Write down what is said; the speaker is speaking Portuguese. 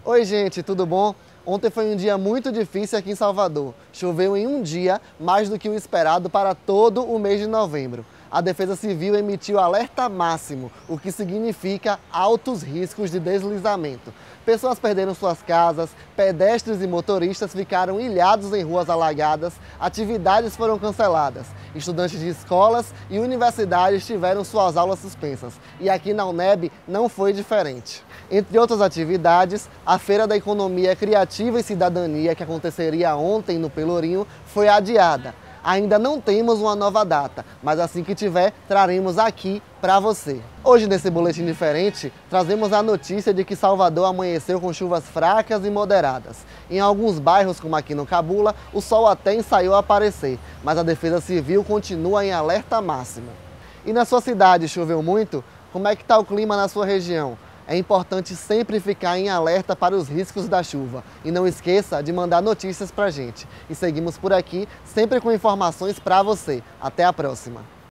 Oi gente, tudo bom? Ontem foi um dia muito difícil aqui em Salvador. Choveu em um dia mais do que o esperado para todo o mês de novembro. A Defesa Civil emitiu alerta máximo, o que significa altos riscos de deslizamento. Pessoas perderam suas casas, pedestres e motoristas ficaram ilhados em ruas alagadas, atividades foram canceladas, estudantes de escolas e universidades tiveram suas aulas suspensas. E aqui na UNEB não foi diferente. Entre outras atividades, a Feira da Economia Criativa e Cidadania, que aconteceria ontem no Pelourinho, foi adiada. Ainda não temos uma nova data, mas assim que tiver, traremos aqui para você. Hoje, nesse boletim diferente, trazemos a notícia de que Salvador amanheceu com chuvas fracas e moderadas. Em alguns bairros, como aqui no Cabula, o sol até ensaiou aparecer, mas a Defesa Civil continua em alerta máximo. E na sua cidade, choveu muito? Como é que está o clima na sua região? É importante sempre ficar em alerta para os riscos da chuva. E não esqueça de mandar notícias para a gente. E seguimos por aqui, sempre com informações para você. Até a próxima!